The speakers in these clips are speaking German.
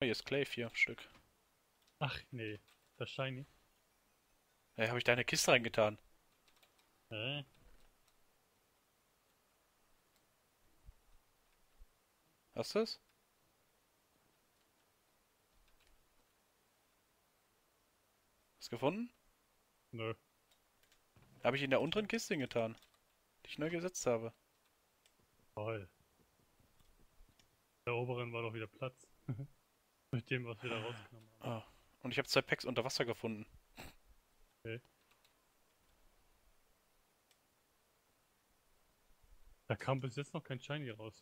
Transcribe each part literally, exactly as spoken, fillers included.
Hier ist Clay, vier Stück. Ach nee, das Shiny. Hey, habe ich da eine Kiste reingetan? Hä? Hast du es? Hast du gefunden? Nö. Habe ich in der unteren Kiste getan, die ich neu gesetzt habe. Toll. Der oberen war doch wieder Platz. Mit dem, was wir da rausgenommen haben. Ah. Und ich habe zwei Packs unter Wasser gefunden. Okay. Da kam bis jetzt noch kein Shiny raus.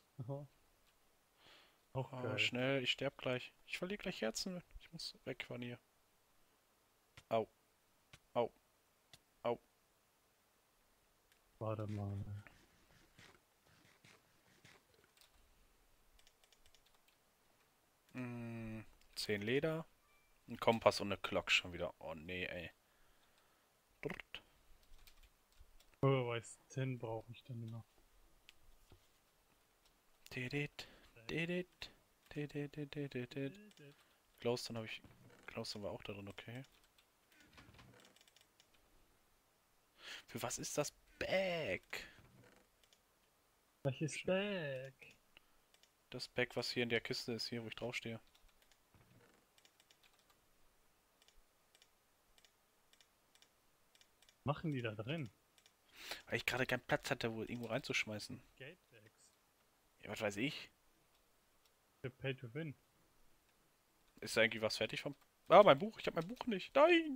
Auch Oh, geil. schnell, ich sterb gleich. Ich verliere gleich Herzen. Ich muss weg von hier. Au. Au. Au. Warte mal. Hm, zehn Leder. Ein Kompass und eine Glock schon wieder. Oh nee, ey. Brrrt. Oh, weiß, zehn brauche ich dann noch. Didit. Didit. Didit. Didit. Didit. Glowstone habe ich. Glowstone war auch da drin, okay. Für was ist das Bag? Welches Bag? Das Bag, was hier in der Kiste ist, hier, wo ich draufstehe. Machen die da drin? Weil ich gerade keinen Platz hatte, wo irgendwo reinzuschmeißen. Gatebags. Ja, was weiß ich. Für Pay to Win. Ist da irgendwie was fertig vom... Ah, mein Buch. Ich habe mein Buch nicht. Nein!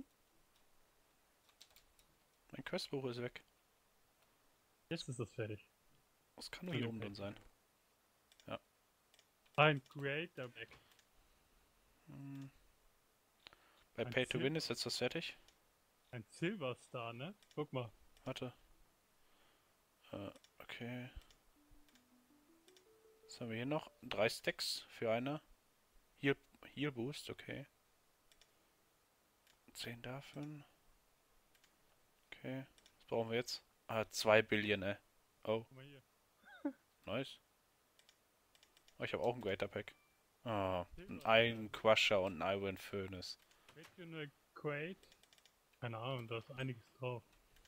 Mein Questbuch ist weg. Jetzt ist das fertig. Das kann nur hier oben drin sein. Ja. Ein Creator Bag. Hm. Bei Ein Pay to Win Silber- ist jetzt das fertig. Ein Silver Star, ne? Guck mal. Warte. Äh, okay. Was haben wir hier noch? Drei Stacks für eine. Heal, Heal Boost, okay. Zehn davon. Okay. Was brauchen wir jetzt? Ah, zwei Billion, ey. Oh, Guck mal hier. nice. Oh, ich habe auch ein Greater Pack. Ah, ein Silver Iron Crusher und ein Iron Furnace. Wait für eine Crate. Keine Ahnung, da ist einiges drauf.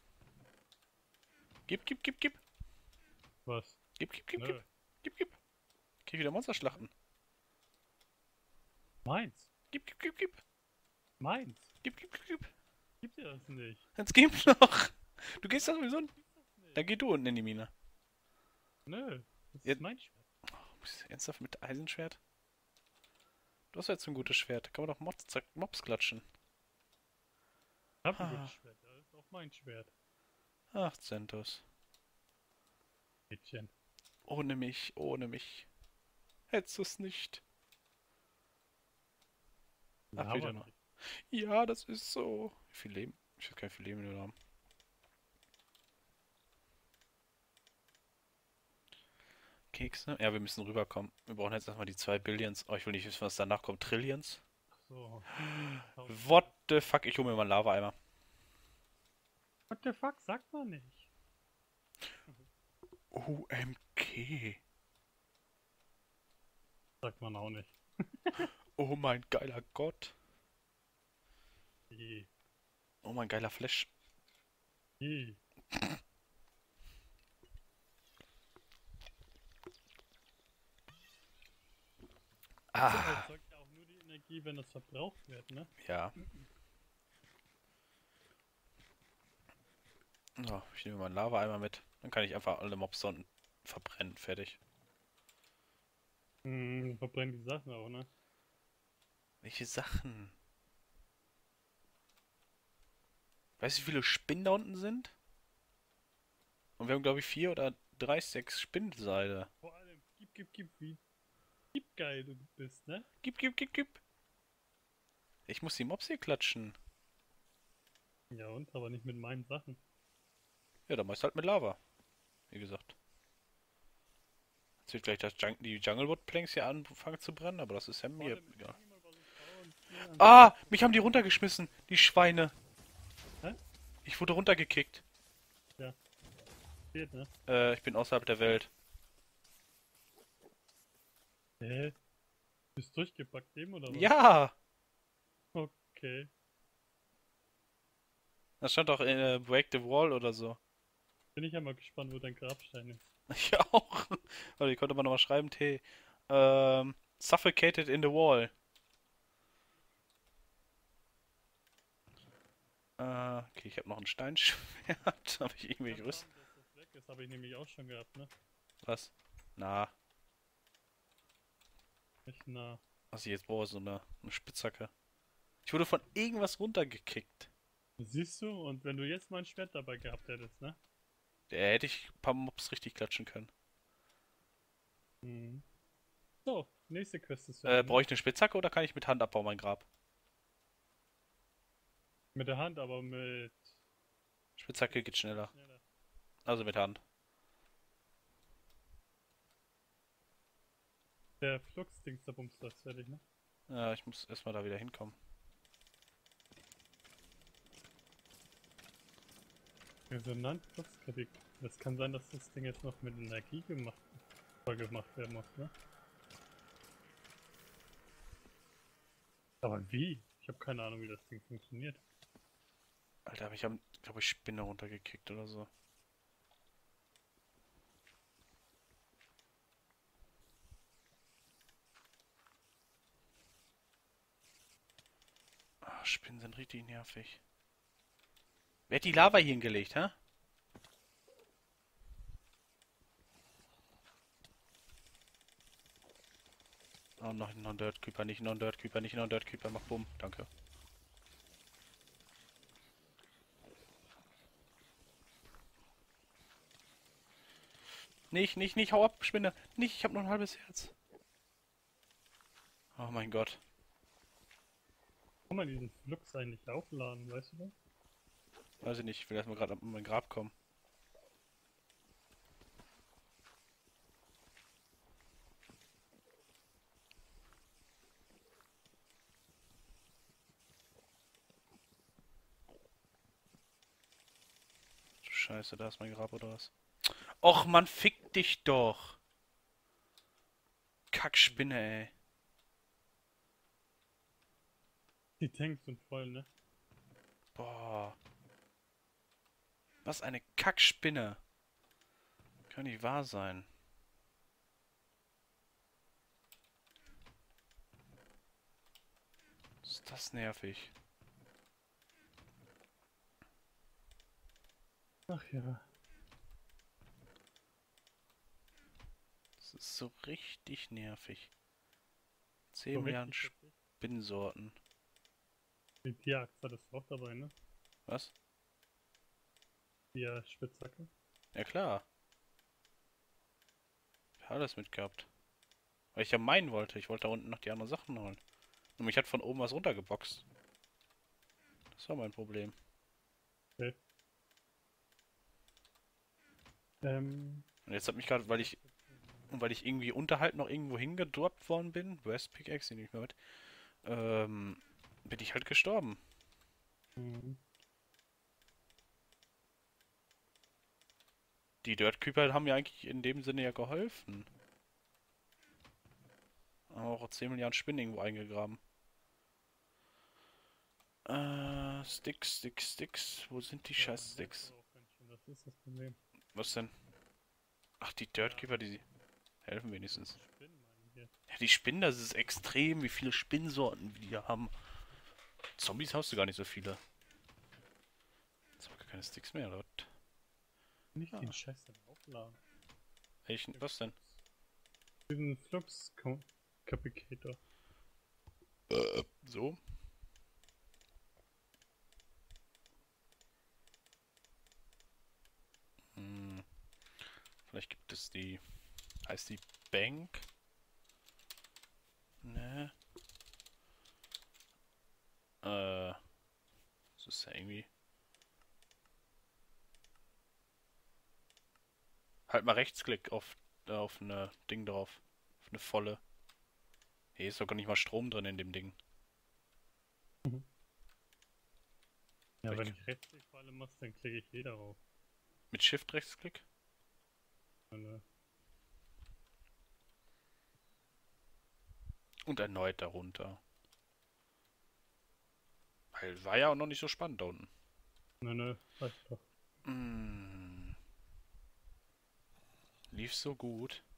Gib, gib, gib, gib. Was? Gib, gib, gib, Nö. gib. Gib, gib. Geh wieder Monster schlachten. Meins. Gib, gib, gib, gib. Meins. Gib, gib, gib, gib. Gibt dir das nicht? Jetzt gib's noch. Du gehst doch sowieso. Gibt's das nicht? Dann geh du unten in die Mine. Nö. Das Ja. ist mein Schwert. Bist du ernsthaft mit Eisenschwert? Du hast jetzt ein gutes Schwert. Da kann man doch Mobs, Mobs klatschen. Ich hab ein Ah. gutes Schwert. Das ist auch mein Schwert. Ach, Zentos. Mädchen. Ohne mich, ohne mich. Hättest du es nicht. Ach, Laber wieder noch. nicht. Ja, das ist so. Wie viel Leben? Ich weiß gar nicht, wie viel Leben wir haben. Kekse? Ja, wir müssen rüberkommen. Wir brauchen jetzt erstmal die zwei Billions. Oh, ich will nicht wissen, was danach kommt. Trillions? Ach so. What the fuck? Ich hole mir mal einen Lava-Eimer. What the fuck? Sagt man nicht. O M G. Sagt man auch nicht. Oh mein geiler Gott. Je. Oh mein geiler Flash. Je. Das Ah. erzeugt ja auch nur die Energie, wenn es verbraucht wird, ne? Ja. So, ich nehme mal einen Lava-Eimer mit. Dann kann ich einfach alle Mobs da unten verbrennen. Fertig. Hm, verbrennen die Sachen auch, ne? Welche Sachen? Weißt du, wie viele Spinnen da unten sind? Und wir haben, glaube ich, vier oder drei, sechs Spinnenseile. Vor allem, gib, gib, gib, wie gib geil du bist, ne? Gib, gib, gib, gib. Ich muss die Mobs hier klatschen. Ja und? Aber nicht mit meinen Sachen. Ja, dann meist halt mit Lava. Wie gesagt. Jetzt wird gleich das Jung die Junglewood Planks hier anfangen zu brennen, aber das ist ja mir Warte, egal. guck mal, was ich baue und hier an- Ah, mich haben die runtergeschmissen, die Schweine. Hä? Ich wurde runtergekickt. Geht, ne? Äh, ich bin außerhalb der Welt. Hä? Bist du durchgepackt eben oder was? Ja! Okay. Das stand doch in äh, Break the Wall oder so. Bin ich ja mal gespannt, wo dein Grabstein ist. Ich auch. Warte, ich konnte mal nochmal schreiben, T. Ähm, suffocated in the wall. Äh, okay, ich habe noch ein Steinschwert. Habe ich irgendwie Kann gerüstet? haben, dass das weg ist, habe ich nämlich auch schon gehabt, ne? Was? Na, Echt nah. was ich jetzt brauche, so eine, eine Spitzhacke. Ich wurde von irgendwas runtergekickt. Siehst du? Und wenn du jetzt mal ein Schwert dabei gehabt hättest, ne? Da hätte ich ein paar Mobs richtig klatschen können. Mhm. So, nächste Quest ist Äh, fertig, ne? brauche ich eine Spitzhacke oder kann ich mit Hand abbauen, mein Grab? Mit der Hand, aber mit... Spitzhacke geht schneller. schneller. Also mit Hand. Der Flux-Dings, der Bums, das ist fertig, ne? Ja, ich muss erstmal da wieder hinkommen. Resonanzfluxkritik. Das kann sein, dass das Ding jetzt noch mit Energie gemacht, voll gemacht werden muss, ne? Aber wie? Ich habe keine Ahnung, wie das Ding funktioniert. Alter, mich haben, glaube ich, Spinne runtergekickt oder so. Ah, Spinnen sind richtig nervig. Wer hat die Lava hier hingelegt, hä? Oh, noch, noch ein Dirt Creeper, nicht noch ein Dirt Creeper, nicht noch ein Dirt Creeper, mach bumm, danke. Nicht, nicht, nicht, hau ab, Spinne. Nicht, ich hab nur ein halbes Herz. Oh mein Gott. Kann man diesen Flux eigentlich aufladen, weißt du das? Weiß ich nicht, ich will erstmal gerade an mein Grab kommen. Du Scheiße, da ist mein Grab oder was? Och man, fick dich doch. Kackspinne, ey. Die Tanks sind voll, ne? Boah. Was eine Kackspinne. Kann nicht wahr sein. Ist das nervig. Ach ja. Das ist so richtig nervig. So zehn Milliarden richtig heftig. Spinnsorten. Die Tierachse hattest du auch dabei, ne? Was? Die äh, Spitzhacke. Ja klar. Ich habe alles mitgehabt. Weil ich ja meinen wollte. Ich wollte da unten noch die anderen Sachen holen. Und mich hat von oben was runtergeboxt. Das war mein Problem. Okay. Ähm. Und jetzt hat mich gerade, weil ich, weil ich irgendwie unterhalb noch irgendwo hingedroppt worden bin, West Pickaxe, die nicht mehr mit, ähm, bin ich halt gestorben. Mhm. Die Dirt Creeper haben mir eigentlich in dem Sinne ja geholfen. Auch zehn Milliarden Spinnen irgendwo eingegraben. Äh, Sticks, Sticks, Sticks. Wo sind die Ja, scheiß man merkt Sticks? aber auch ganz schön, das ist das Problem. Was denn? Ach, die Dirt Ja, Creeper, die helfen wenigstens. Spinnen meinen wir. Ja, die Spinnen, das ist extrem, wie viele Spinnsorten wir hier haben. Zombies hast du gar nicht so viele. Jetzt habe ich gar keine Sticks mehr, oder? Nicht Ah, den Scheiß dann aufladen. ich, was denn? Diesen Flux-Capicator. So? Hm, vielleicht gibt es die. Heißt die Bank? Ne. Äh. Das ist ja irgendwie. Halt mal Rechtsklick auf, äh, auf eine Ding drauf. Auf eine volle. Hier ist doch gar nicht mal Strom drin in dem Ding. Mhm. Ja, Vielleicht wenn ich Rechtsklick vor allem mache, dann klicke ich eh darauf. mit Shift Rechtsklick? Und, äh, Und erneut darunter. Weil war ja auch noch nicht so spannend da unten. Nö, nö, reicht doch. Mm. Lief so gut.